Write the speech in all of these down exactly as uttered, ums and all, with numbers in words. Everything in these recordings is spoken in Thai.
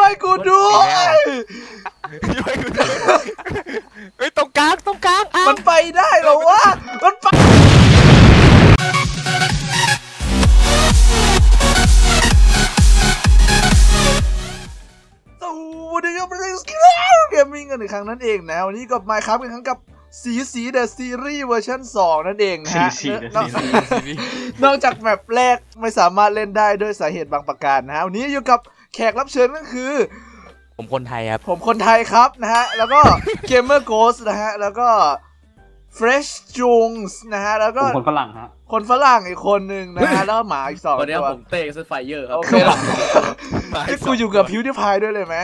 วยกูด้วยช่วยกูด้วยเฮ้ยตรงกลางตรงกลางมันไปได้เหรอวะมันไปสวัสดีครับเกมมิ่งกันอีกครั้งนั่นเองนะวันนี้ก็มาครับกันครั้งกับสีสีเดอะซีรีส์เวอร์ชันสองนั่นเองฮะนอกจากแมปแรกไม่สามารถเล่นได้ด้วยสาเหตุบางประการนะฮะวันนี้อยู่กับแขกรับเชิญก็คือผมคนไทยครับผมคนไทยครับนะฮะแล้วก็ Gamer Ghost นะฮะแล้วก็ Fresh Jungs นะฮะแล้วก็คนฝรั่งฮะคนฝรั่งอีกคนนึงนะฮะแล้วก็หมาอีกสองตัววันนี้ผมเตะกับไฟเยอร์ครับโอเคที่กูอยู่กับพิวดิพายด้วยเลยไหม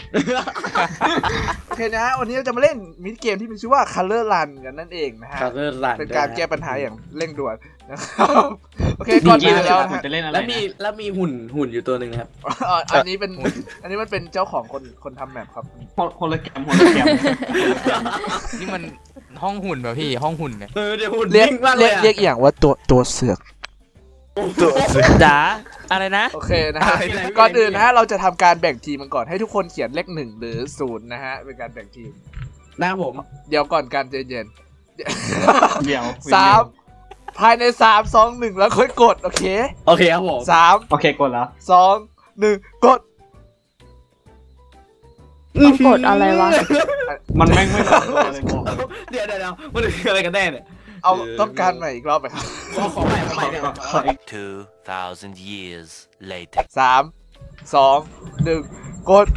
โอเคนะฮะวันนี้เราจะมาเล่นมินิเกมที่มีชื่อว่า Color Run กันนั่นเองนะฮะ Color Run เป็นการแก้ปัญหาอย่างเร่งด่วนนะครับโอเคก่อนอื่นแล้วนะแล้วมีแล้วมีหุ่นหุ่นอยู่ตัวหนึ่งนะครับอันนี้เป็นอันนี้มันเป็นเจ้าของคนคนทำแมปครับคนละแกมคนละแกมนี่มันห้องหุ่นแบบพี่ห้องหุ่นเนี่ยเออเดี๋ยวหุ่นเรียกเรียกเรียกอย่างว่าตัวตัวเสือกตัวเสือกจ๋าอะไรนะโอเคนะฮะก่อนอื่นนะฮะเราจะทำการแบ่งทีมมันก่อนให้ทุกคนเขียนเลขหนึ่งหรือศูนย์นะฮะเป็นการแบ่งทีมนะผมเดี๋ยวก่อนการเย็นๆเดี๋ยวสามภายในสามสองหนึ่งแล้วค่อยกดโอเคโอเคครับผมสามโอเคกดแล้วสองหนึ่งกดต้องกดอะไรวะมันแม่งไม่ทันเลยเดี๋ยวเดี๋ยวมันคืออะไรกันแน่เนี่ยเอาต้องการใหม่อีกรอบไหมครับขอขอใหม่ขอใหม่ขอ two thousand years later สามสองหนึ่งกด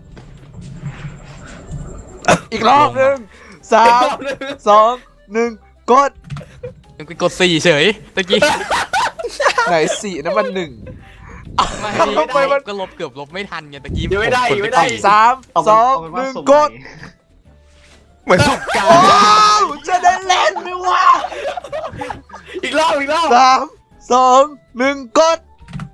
อีกรอบหนึ่งสามสองหนึ่งกดยังกดสี่เฉยตะกี้ไหนสี่นั่นมันหนึ่งไม่มันก็ลบเกือบลบไม่ทันไงตะกี้ไม่ได้ไม่ได้สามสองหนึ่งกดเหมือนสุกกาจะได้เล่นไหมวะอีกรอบอีกรอบสามสองหนึ่งกด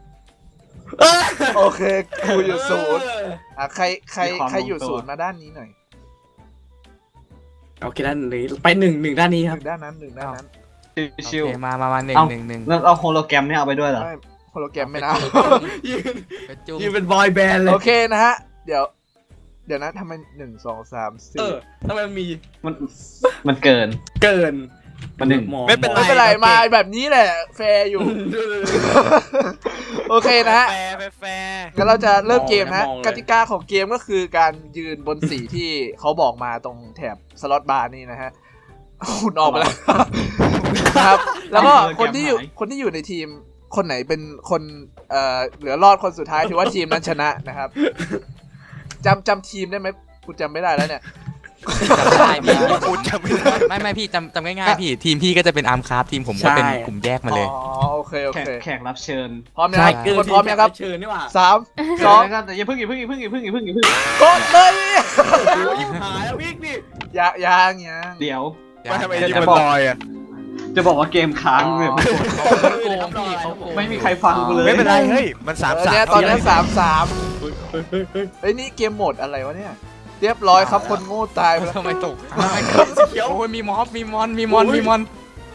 โอเคกูอยู่ศูนย์อ่ะใครใครใครอยู่ศูนย์มาด้านนี้หน่อยโอเคด้านนี้ไปหนึ่งหนึ่งด้านนี้ครับด้านนั้นหนึ่งด้านนั้นชิวมามามาหนึ่งหนึ่งหนึ่งแล้วเอาโฮโลแกรมนี่เอาไปด้วยเหรอโฮโลแกรมไม่นะยืนยืนเป็นบอยแบนด์เลยโอเคนะฮะเดี๋ยวเดี๋ยวนะทำไมหนึ่งสองสามสี่เออทำไมมีมันมันเกินเกินมันหนึ่งไม่เป็นไม่เป็นไรมาแบบนี้แหละแฟร์อยู่โอเคนะฮะแฟร์แฟร์งั้นเราจะเริ่มเกมนะกติกาของเกมก็คือการยืนบนสีที่เขาบอกมาตรงแถบสล็อตบาร์นี่นะฮะคุณออกมาแล้วครับแล้วก็คนที่อยู่คนที่อยู่ในทีมคนไหนเป็นคนเอ่อเหลือรอดคนสุดท้ายถือว่าทีมนั้นชนะนะครับจำจำทีมได้ไหมคุณจำไม่ได้แล้วเนี่ยจำได้พี่พูดจำไม่ได้ไม่ไม่พี่จำจำง่ายๆพี่ทีมพี่ก็จะเป็นอาร์มคราฟทีมผมก็เป็นกลุ่มแยกมาเลยอ๋อโอเคโอเคแขกรับเชิญพร้อมยังคนพร้อมยังครับเชิญนี่หว่าสามสองแต่อย่าเพิ่งอย่าเพิ่งอย่าเพิ่งอย่าเพิ่งอย่าเพิ่งอย่าเพิ่งกดเลยหายแล้ววิ่งดิยางยางยางเดี๋ยวทำไมที่มันลอยอ่ะจะบอกว่าเกมค้างแบบไม่มีใครฟังกูเลยไม่เป็นไรเฮ้ยมันสามสามตอนนี้สามสามเฮ้ยนี่เกมโหมดอะไรวะเนี่ยเรียบร้อยครับคนโง่ตายไปแล้วทำไมตกโอ้ยมีม็อบมีมอนมีมอนมีมอน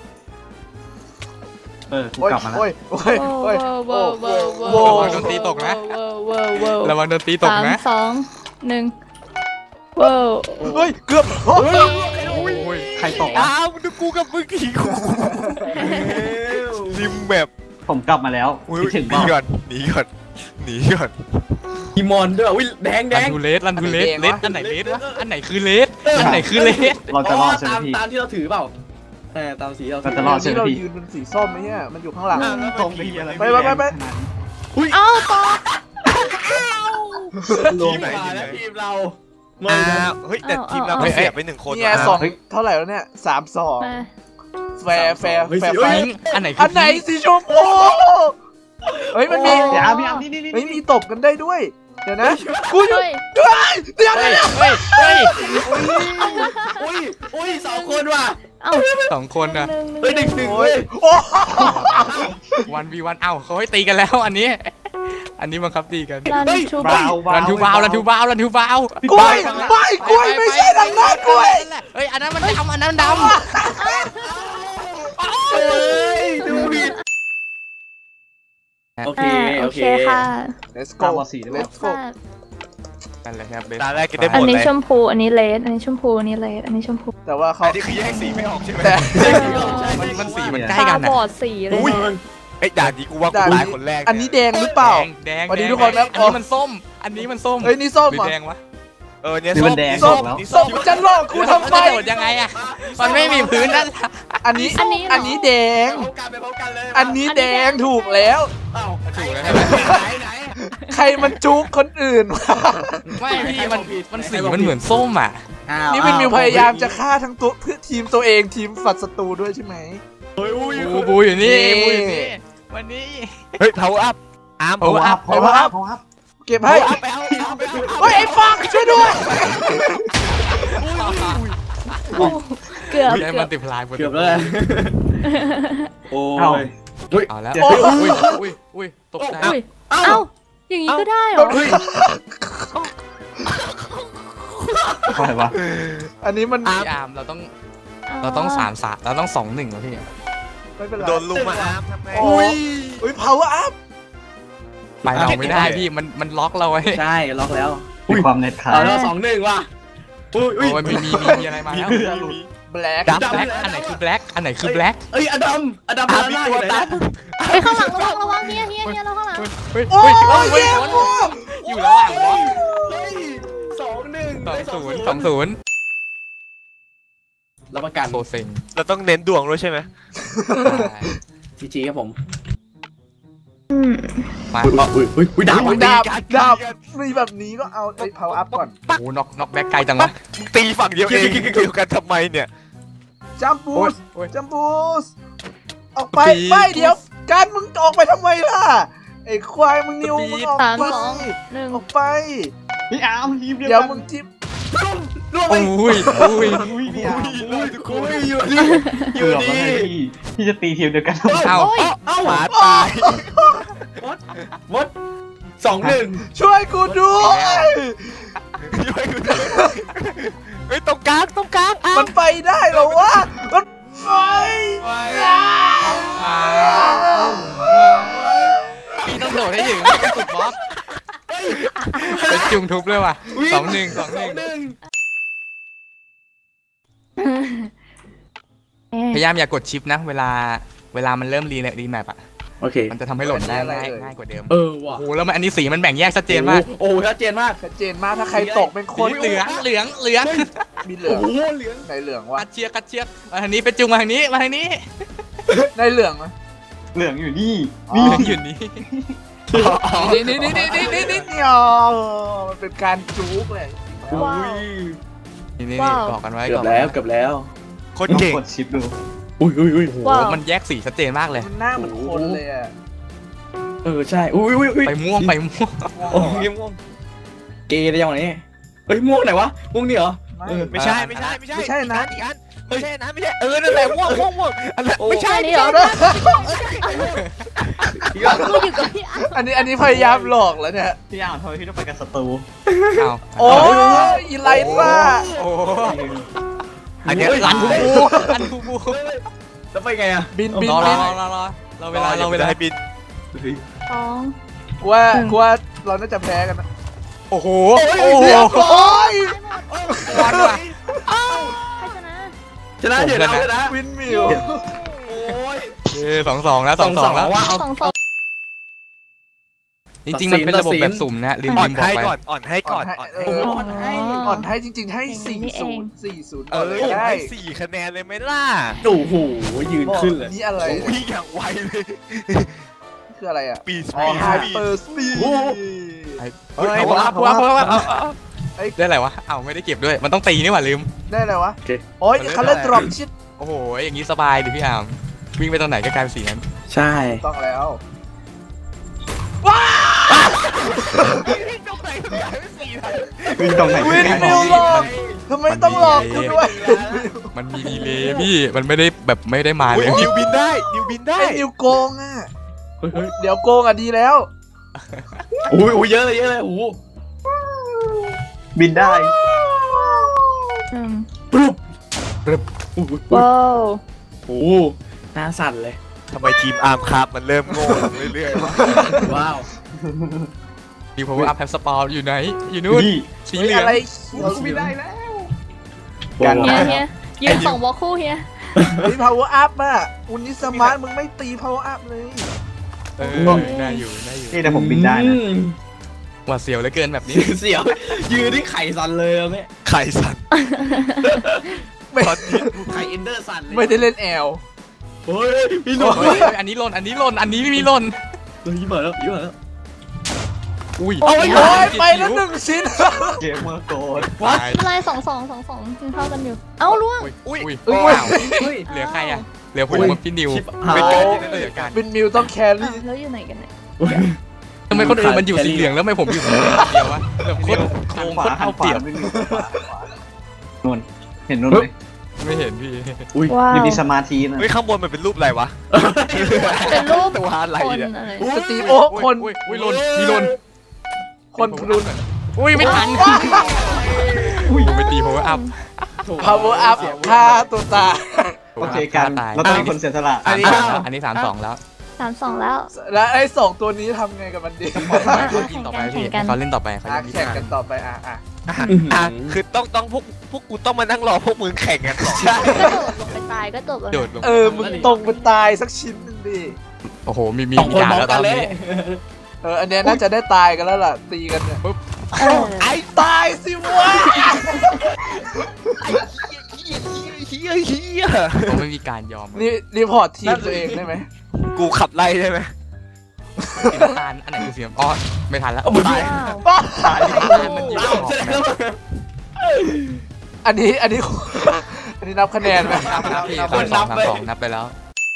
เออกูกลับมาแล้วโอ้ยโอ้ยโอ้ยระวังโดนตีตกนะระวังโดนตีตกนะสองหนึ่งว้าวเฮ้ยเกือบโอ้ยใครตกอ้าวดูกูกับมึงขี่กูริมแบบผมกลับมาแล้วถึงหนีก่อนหนีก่อนหนีก่อนอีมอนด้วยอุ้ยแดงแดงรันทูเลสรันทูเลสเลสอันไหนเลสวะอันไหนคือเลสอันไหนคือเลสเราจะรอดใช่ไหมพี่ตามที่เราถือเปล่าเออตามสีเราจะรอดใช่ไหมพี่เรายืนเป็นสีส้มไหมเนี่ยมันอยู่ข้างหลังตรงดีอะไรไปไปไปไปอุ้ยเอ้าต่อทีมมาแล้วทีมเราเฮ้ยแต่ทีมเราเสียไปหนึ่งคนเนี่ยสองเท่าไหร่แล้วเนี่ยสามสองแฟร์แฟร์แฟร์ไฟอันไหนอันไหนสีชมพูเฮ้ยมันมีเดี๋ยวพี่อัมนี่นี่นี่ไม่มีตบกันได้ด้วยเดี๋ยวนะกูอยู่ด้วยเดี๋ยวนะเฮ้ยเฮ้ยอุ้ยอุ้ยสองคนว่ะเอ้าสองคนนะเฮ้ยหนึ่งหนึ่งเว้ยวันวีวันเอ้าเขาให้ตีกันแล้วอันนี้อันนี้บังคับตีกันรันทูบาวรันทูบาวรันทูบาวรันทูบาวกล้วยไม่กล้วยไม่ใช่ดังนั้นกล้วยเฮ้ยอันนั้นมันดำอันนั้นดำเฮ้ยดูผิดโอเคโอเคค่ะ let's go let's go นั่นแหละครับตาแรกกินได้หมอันดนี้เลยชมพูอันนี้เลดอันนี้ชมพูอันนี้เลดอันนี้ชมพูแต่ว่าเขาอันนี้คือแยกสีไม่ออกใช่ไหมแต่มันมันสีมันใกล้ตากันบออะดสีเลยอุ้ยนะไอ้ด่านนี้กูว่ากูตายคนแรกอันนี้แดงหรือเปล่าแดงสวัสดีแดงทุกคนนะอันนี้มันส้ม อันนี้มันส้มเฮ้ยนี่ส้มหรือเหรอแดงวะเออเนี่ยนี่ส้มัมนแดงส้มแล้วส้มจะหลอกกูทำไมจะโดดยังไงอะมันไม่มีพื้นนั่นอันนี้อันนี้เหรอันนี้แดงพบกันไปพบกันเลยอันนี้แดงถูกแล้วถูกแล้วใช่ไหมไหนไหนใครมันจุกคนอื่นวะไม่พี่มันมันสีมันเหมือนส้มอ่ะอ้าวนี่เป็นมิวพยายามจะฆ่าทั้งตัวเพื่อทีมตัวเองทีมฝัดศัตรูด้วยใช่ไหมบูบูอยู่นี่นี่บูอยู่นี่วันนี้เฮ้ย power up อาร์มเพราะว่าเพราะว่าเพราะว่าเก็บให้ไปเอาเอาไปเอาเฮ้ยไอ้ฟักช่วยด้วยเกือบได้เกืมัอน บติพลายเกือบแล้วโอ้ยเอาแล้วโอ้อุ้ยอุ้ยอุ้ยตกใจอุ้ยเอ้าอย่างนี้ก็ได้เหรออะไรวะอันนี้มันพี่อาร์มเราต้องเราต้องสามสามเราต้องสองหนึ่งแล้วพี่ไม่เป็นไรโดนลุมมาอาร์มทำไงโอ้ยอุ้ย power up ไปเราไม่ได้พี่มันมันล็อกเราไว้ใช่ล็อกแล้วมีความเน็ตขาดเอาแล้วสองหนึ่งว่ะอุ้ยอุ้ยโอ้ยมีมีมีมีอะไรมาแล้ว black แบล็กอันไหนคือแบล็กอันไหนคือแบล็กเอ้ยอดัมอดัมอาพาร์มมีร่าอตัวยู่ไหนตันะนไปข้างหลังระวังระวังเฮียเฮียเฮียเราข้างหลังเฮ้ยโอ้เฮ้ยยเฮ้ยเย้อยู่ระหว่างบล็อกเฮ้ยสองหนึ่งสองศูนย์สองศูนย์รับประกันโซเซ็งเราต้องเน้นดวงด้วยใช่ไหมจีจีครับผมอืมมาอุ้ยอุ้ยอุ้ยดาบดาบดาบมีแบบนี้ก็เอาไอ้ power up ก่อนโอ้น็อกน็อกแบ็กไกลจังวะมึงตีฝั่งเดียวเองเดียวกันทำไมเนี่ยจัมบูสโอ้ยจัมบูสออกไปปีไม่เดี๋ยวการมึงออกไปทำไมล่ะไอ้ควายมึงนิวมึงออกสามไปสองหนึ่งออกไปพี่อาร์มทีมเดี๋ยวมึงทิปล่วงโอ้ไปยโอ้ยอุ้ยพี่อาร์มอุ้ยทุกคนอยู่นี่อเกืยู่อบแล้วนี่ไงพี่พี่จะตีทีมเดียวกันเอ้าโอ้ยเอ้าหมาตายมดสองหนึ่งช่วยกูด้วยเฮ้ยตรงกลางตรงกลางอาร์มัมนไปได้เหรอวะมันไปพี่ต้องโดดให้ถึงต้องสุดบล็อกเป็นจุงทุบเลยว่ะสองหนึ่งสองหนึ่งหนึ่งเอ๊ะพยายามอย่ากดชิปนะ เวลาเวลามันเริ่มรีรีแมปอ่ะโอเคมันจะทำให้โหล่นได้ง่ายง่ายกว่าเดิมเออว่ะโอ้โหแล้วมันอันนี้สีมันแบ่งแยกชัดเจนมากโอ้โหชัดเจนมากชัดเจนมากถ้าใครตกเป็นคนเหลืองเหลืองเหลืองมีเหลืโอ้องโหเหลืองในเหลืองวะกัดเชียร์กัดเชียร์มาทางนี้เป็นจุงมาทางนี้มาทางนี้ในเหลืองวะเหลืองอยู่นี่อ๋ออยู่นี่นี่นี่นี่นี่นี่นี่นี่นี่อ๋อมันเป็นการจุกเลยว้าวนี่นี่ว้าวบอกกันไว้เกืก่ออบ นแล้วเกือบแล้วคนต้องเก่งกดชิปดูอุ้ยอุ้ยอุ้ยโอ้โหว้าวมันแยกสีชัดเจนมากเลยมันหน้าเหมือนคนเลยอ่ะเออใช่อุ้ยอุ้ยอุ้ยไปม่วงไปม่วงโอ้ยม่วงเกย์ได้ยังไงนี่เฮ้ยม่วงไหนวะม่วงนี่เหรอไม่เออไม่ใช่ไม่ใช่ไม่ใช่ไม่ใช่นะอีกอันไม่ใช่นะไม่ใช่เออนั่นแหละม่วงม่วงม่วงอันนั้นไม่ใช่อันนี้เดี๋เหรยอวนะกูอยู่กับพี่อ่ะอันนี้อันนี้พยายามหลอกแล้วเนี่ยพี่อาร์มทำไมพี่ต้องไปกับศัตรูเอาโอ้ยอีไลซ่าโอ้อันเนี้ยรัรันนบูเลยบูรันบูบูแล้วไปไงอะบินบินรอรบิอน รอรอรอเราเวลาเราเวลาให้บินสองกูว่ากูว่าเราน่าจะแพ้กันนะโอ้โหโอ้โหร้อนว่ะใครชนะชนะเดี๋ยวนะชนะวินมิวโอ้ยเออสองสองแล้วสองสองแล้วว่าเอาสองสองจริงๆมันเป็นระบบแบบสุ่มนะลืมอ่อลืนมบอกให้ไปก่อนอ่อนให้ก่อนอ่อนเอให้ออ่อนให้อ่อนให้จริงๆให้สี่ศูนย์สี่ศูนย์เออได้ให้สี่คะแนนเลยไหมล่ะโอ้โหยืนขึ้นเลยนี่อะไรวิ่งอย่างไวเลยคืออะไรอ่ะปีสอ๋อปีไฮสปีเปอร์สปีดเฮ้ยพับพับพับพับได้อะไรวะเอ้าไม่ได้เก็บด้วยมันต้องตีนี่หว่าลืมได้เลยวะโอเคโอ้ยคัลเลอร์ดรอปชิดโอ้โหอย่างนี้สบายดิพี่อาร์มวิ่งไปตรงไหนก็กลายเป็นสีนั้นใช่ต้องแล้ววิ่งตรงไหนวินมิวหลอกทำไมต้องหลอกกูด้วยมันมีดีเลยพี่มันไม่ได้แบบไม่ได้มาอุ๊เลย ยนิวบินได้นิวบินได้ไอ้นิวโกงอ่ะเฮ้ยเฮ้ยเดี๋ยวโกงอ่ะดีแล้วโอ้ยโอ้ยเยอะเลยเยอะเลยโอ้โหบินได้หนึ่งปุ๊บปึ๊บโอ้โหว้าวโอ้โหหน้าสั่นเลยทำไมทีมอาร์มครับมันเริ่มโง่ลงเรื่อยๆวะว้าวมี power up แฮปสปอร์อยู่ไหนอยู่นู่นสีเหลืองอะไรไม่ได้แล้วกันเฮียเฮียยืนส่งวอลคู่เฮียนี่ power up อ่ะอุนิสมาร์ทมึงไม่ตี power up เลยเออน่าอยู่น่าอยู่นี่แต่ผมบินได้นะหวาดเสียวเหลือเกินแบบนี้เสียวยืนที่ไข่สันเลยแล้วเนี่ยไข่สันไม่ไข่เอนเดอร์สันเลยไม่ได้เล่นแอลเฮ้ยพี่หนุ่มเฮ้ยอันนี้หล่นอันนี้หล่นอันนี้ไม่มีหล่นเฮ้ยยิ้มมาแล้วยิ้มมาแล้วอุ้ยโอ้ยไปแล้วหนึ่งชิ้นเกมเมอร์โกดอะไรสองสองสองสองยังเท่ากันอยู่ เอ้าล่วงอุ้ยอุ้ยอุ้ยว้าวเหลือใครอ่ะเหลือผมกับพี่นิวเป็นการเหลือกันเป็นมิวต้องแคอ้าวรี่แล้วอยู่ไหนกันเนี่ยทำไมคนอื่นมันอยู่สีเหลืองแล้วทำไมผมอยู่สีเดียววะแบบโคตรโกงโคตรเอาเปรียบนู่นเห็นนู่นไหมไม่เห็นพี่ว้าวมีสมาธินะเฮ้ยข้างบนมันเป็นรูปอะไรวะเป็นรูปตัวอะไรคนเนี่ยอะไรสตีโอ้คนอุ้ยอุ้ยหล่นมีหล่นคนพลุนอุ้ยไม่ทันผมไปตี power up power up ฆ่าตัวตายโอเคกันเราต้องมีคนเสียสละอันนี้อันนี้สามสองแล้วสามสองแล้วแล้วไอ้สองตัวนี้ทำไงกับมันดีเขากินต่อไปพี่เขาเล่นต่อไปเขาอ่ะเล่นแข่งกันต่อไปอ่ะอ่ะอ่ะคือต้องต้องพวกพวกกูต้องมานั่งรอพวกมึงแข่งกันสองก็โดดลงไปตายก็จบแล้วโดนะดลงเออมึงตรงไปตายสักชิ้นหนึงดิโอ้โหมีมีสองคนการมองแล้วตกัอน นเลยนี้เอออันเนี้ยน่าจะได้ตายกันแล้วล่ะตีกันเนี่ยเออไอ้ตายสิวะเฮียเฮียผมไม่มีการยอมนี่รีพอร์ตทีมตัวเองได้ไหมกูขับไล่ได้ไหมสีน้ำตาลอันไหนคือสีน้ำอ๋อไม่ทันแล้วว้าวตายมันยืนแสดงว่าอันนี้อันนี้ อันนี้นับคะแนนไหมนับนับพี่สามสองสามสองนับไปแล้ว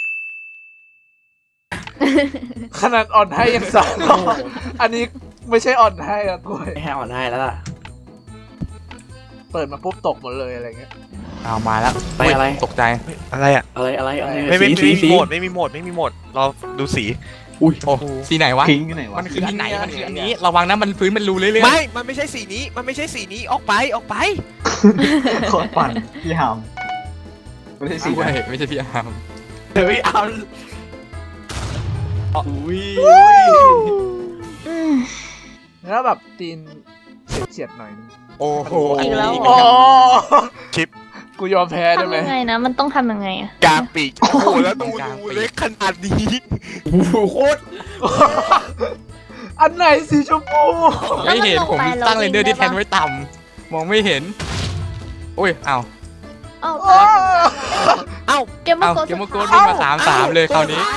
ขนาดอ่อนให้ยังสามรอบอันนี้ไม่ใช่อ่อนให้อะกล้วยแค่อ่อนให้แล้วล่ะเปิดมาปุ๊บตกหมดเลยอะไรเงี้ยเอามาแล้วไปอะไรตกใจอะไรอ่ะอะไรอะไรอะไรไม่ไม่สีไม่สีมีโหมดไม่มีโหมดไม่มีโหมดเราดูสีอุ้ยโอ้สีไหนวะทิ้งกันไหนวะมันคืออันไหนมันคืออันนี้ระวังนะมันพื้นมันรูเรื่อยๆไม่ มันไม่ใช่สีนี้ มันไม่ใช่สีนี้ ออกไป ออกไปโคตรปั่นพี่หามไม่ใช่สีไม่นะใช่ไม่ใช่พี่อาร์มเฮ้ยเอาอุ้ยอืมแล้วแบบตีนเฉียดๆหน่อยนึงโอ้โหอีกแล้วอ๋อชิปกูยอมแพ้ได้ไหมทำยังไงนะ มันต้องทำยังไงอะกลางปีก โอ้โห แล้วดูดูเล็กขนาดนี้โคตรอันไหนสีชมพูไม่เห็นผมตั้งเรนเดอร์ที่แทนไว้ต่ำมองไม่เห็นโอ้ยอ้าวเอ้าอ้าวเอ้าเกมมัอ้าง วกรเกมโมโกดวิ่งมาสามสามเลยคราวนี้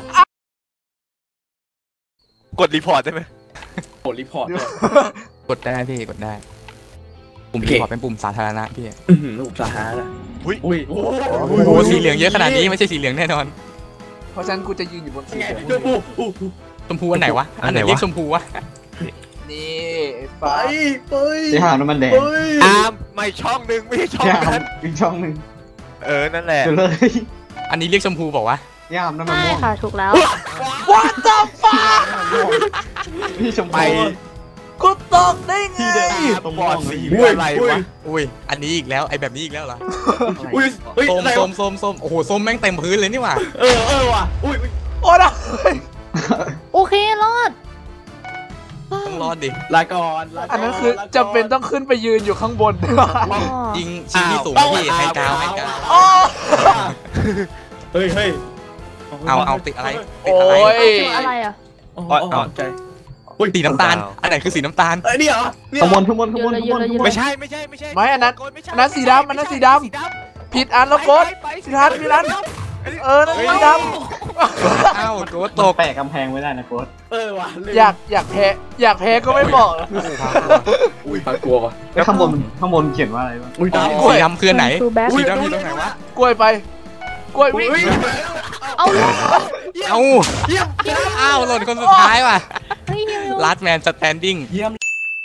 กดรีพอร์ตได้ไหมโหรีพอร์ตเลยกดได้พี่กดได้ปุ่มโอเครีพอร์ตเป็นปุ่มสาธารณะพี่อื้อหือลูกสาหานะอุ้ยอุ้ยโอ้โอ้โหสีเหลืองเยอะขนาดนี้ไม่ใช่สีเหลืองแน่นอนเพราะฉะนั้นกูจะยืนอยู่บนสีชมชพูมพูอู้หูชมพูอันไหนวะอันไหนเรียกชมพูวะนี่ไอ้ไปฟ้าไปพี่หามน้ำมันแดงไปอาร์มไม่ช่องหนึ่งไม่ใช่ช่องพี่หามนั้นอีกช่องหนึ่งเออ นั่นแหละเดี๋ยวเลยอันนี้เรียกชมพูบอกว่าพี่หามน้ำมันใช่ม่วงค่ะ ถูกแล้ว What the fuck พี่ชมไปพูกูตกได้ไงตรงบอดสีอุ้ยอะไรอุ้ยวะอุ้ยอันนี้อีกแล้วไอ้แบบนี้อีกแล้วเหรออุ้ยเฮ้ยส้มอะไรส้วะมส้มส้มโอ้โหส้มแม่งเต็มพื้นเลยนี่หว่าเออเออว่ะอุ้ยอุ้ยโอ้ยโอเค รอดต้องรอดดิลาก่อนลาก่อันนั้นคือจำเป็นต้องขึ้นไปยืนอยู่ข้างบนอ๋อยิงชิงที่สูงพี่ให้กาวให้กาวอ๋อเฮ้ยเฮ้ยเอาเอาติดอะไรติโอ้ดอะไรยคืออะไรอ่ะอ๋ออ๋อใจอุ้ยสีน้ำตาลอันไหนคือสีน้ำตาลเอ้ยนี่เหรอนี่ข้างบนข้างบนข้างบนยืข้างนบเลยนยืนเลยไม่ใช่ไม่ใช่ไม่ใช่ไม่อันนั้นโกดไม่ใช่อันนั้นสีดำอันนั้นสีดำ ผิดอันแล้วโกดไปไปพี่ทัศน์พี่ทัศน์เออนั่นสีดอ้าวโกตกแปะกำแพงไว้ได้นะโค้ดเออว่ะลืมำอยากอยากแพ้อยากแพ้ก็ไม่บอกอุ้ยปากลัวว่ะไอ้ข้างบนข้างบนเขียนว่าอะไรวะอุ้ยตายสีดำคือไหนทูแบ็คสีดำอยู่ตรงไหนวะกล้วยไป กล้วยวิ่งเอาลูกเอ้าอ้าวหล่นคนสุดท้ายว่ะเฮ้ยเดี๋ยวลาสแมนสแตนดิ้งเยี่ยม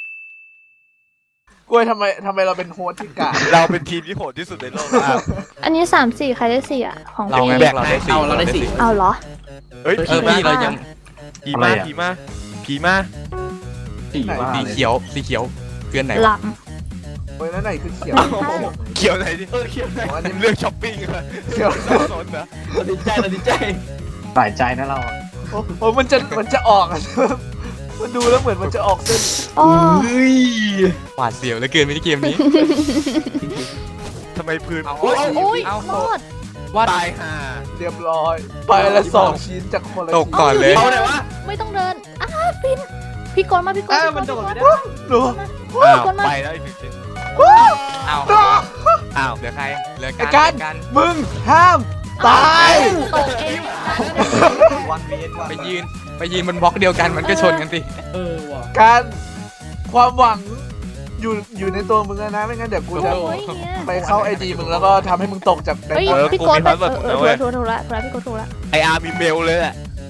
กล้วยทำไมทำไมเราเป็นโฮสต์ที่กาเราเป็นทีมที่โหดที่สุดในโลกครับอันนี้สามสี่ใครได้สี่อ่ะ ของเราไงพี่เราได้สี่เอาเราได้สี่เอาเหรอเฮ้ยเออพี่เรายังผีมาผีมาผีมาสีว่าสีเลยเขียวสีเขียวเพื่อนไหนหวะลับโอ้ยนั่นไหนคือเขียวเขียวไหนดิเออเขียวไหนอ๋ออันนี้เรื่องช้อปปิ้งอะเขียวสนนะตัดสินใจตัดสินใจสายใจนะเราอะโอ้ยมันจะมันจะออกอะมันดูแล้วเหมือนมันจะออกเส้นอ๋อเฮ้ยหวาดเสียวเหลือเกินมินิเกมนี้ทำไมพื้นเอาโอ้ยโอ้ยเอารอดว่าตายห่าเรียบร้อย ไปละสองชิ้นจากคนละตกก่อนเลยเอาไหนวะไม่ต้องเดินอ้าฟินพี่กรณ์มาพี่กรเอณ์อมันโดดไม่ได้ดูอ้าวกรณ์มาไปแล้วอีกหนึ่งชิ้นเอาอ้าวเหลือใครเหลือไอ้กักันนกันมึงห้ามตายตกเองวันเมตรว่ะไปยืนไปยืนบนบล็อกเดียวกันมันก็ชนกันสิเออว่ะการความหวังอยู่อยู่ในตัวมึงแล้วนะไม่งั้นเดี๋ยวกูจะโอ้ยเนี่ยไปเข้าไอดีมึงแล้วก็ทำให้มึงตกจากไดเฮ้ยมอนด์พี่กรณ์ไปเออเออถูกถูกละถูกละพี่กรณ์ถูกละไออาร์มีเมลเลยแหละ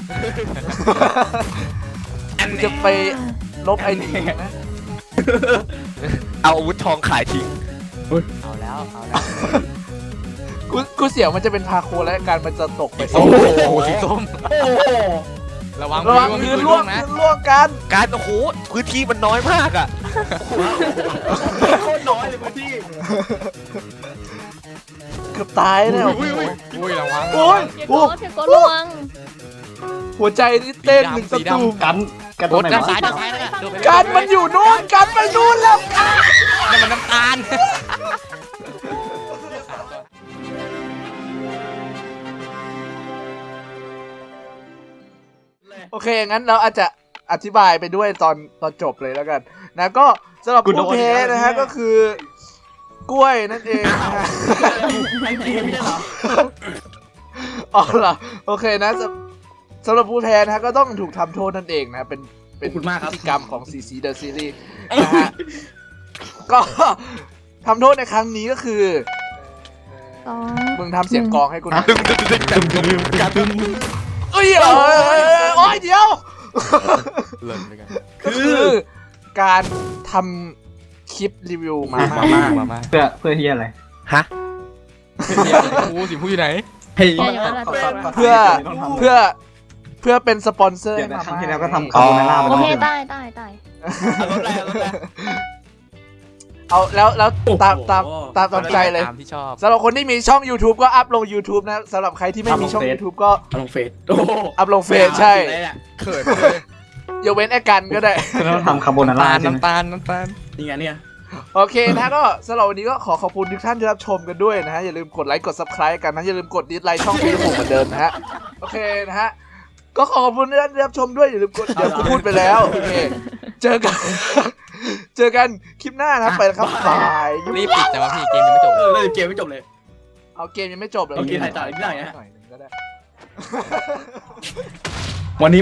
มึงจะไปลบไอดีนะเอาอาวุธทองขายทิ้งเอาแล้วเอาแล้วกูกูเสียวมันจะเป็นพาโคและการมันจะตกไปโอ้โหสีส้มโอ้โหระวังระวังมืมืออล่ล่ววงงนะมือล่วงกันการโอ้โหพื้นที่มันน้อยมากอ่ะโคตรน้อยเลยพื้นที่เกือบตายเนี่ยอุ้ยอุ้ยอุ้ยระวังโอ้ยพี่กโอ้รณ์พี่กรณ์ระวังหัวใจนี่เต้นหนึ่งสีตะดำตูมกันกันโคตรงตไหนรด้านวะซ้ายด้านซ้ายนั่นแหละโดดไปเลยกันมันอยู่นู่นกันไปนู่นแล้วนั่นมันน้ำตาลโอเคงั้นเราอาจจะอธิบายไปด้วยตอนตอนจบเลยแล้วกันนะก็สำหรับผู้แพ้นะฮะก็คือกล้วยนั่นเองนะฮะไอ้เกมไม่ใช่เหรออ๋อเหรอโอเคนะสำสำหรับผู้แพ้นะฮะก็ต้องถูกทำโทษนั่นเองนะเป็นเป็นพฤติกรรมของ ซี ซี The Series นะฮะก็ทำโทษในครั้งนี้ก็คือสองมึงทำเสียงกลองให้กูหนะดึงดึงดึงดึงดึงการดึงเอ้ยเออโอ้ยเดียวเลิศไปกันก็คือการทำคลิปรีวิวมาม่ามามามาเพื่อเพื่อที่อะไรฮะสีพูสีพูอยู่ไหนเฮ้ยเพื่อเพื่อเพื่อเป็นสปอนเซอร์เดี๋ยวให้นะมาครั้งม่าที่แล้วก็ทำคาโบนาร่ามาโอแล้วเคได้ได้ได้เอารถอะไรเอารถอะไรเอาแล้วแล้วตามตามตามตามใจเลยตามที่ชอบสำหรับคนที่มีช่อง YouTube ก็อัพลง YouTube นะสำหรับใครที่ไม่มีช่อง YouTube ก็เอาลงเฟซโอ้โหอัพลงเฟซใช่เขินเลยอย่าเว้นไอ้กันก็ได้แล้วทำคาโบนาน้ำร่าตาลใช่ไหมน้ำตาลน้ำตาลนี่ไงเนี่ยโอเคนะก็สำหรับวันนี้ก็ขอขอบคุณทุกท่านที่รับชมกันด้วยนะฮะอย่าลืมกดไลค์กด Subscribe กันนะอย่าลืมกดดิสไลค์ช่องฟีดผมเหมือนเดิมนะฮะโอเคนะฮะก็ขอขอบคุณทุกท่านที่รับชมด้วยอย่าลืมกดเดี๋ยวกูพูดไปแล้วโอเคเจอกัน เจอกันคลิปหน้านะไปแล้วครับบายรีบปิดจังวะพี่เกมยังไม่จบเออเลยเกมไม่จบเลยเอาเกมยังไม่จบเลยโอเคถ่ายต่ออีกหน่อยนะหน่อยหนึงก็ได้วันนี้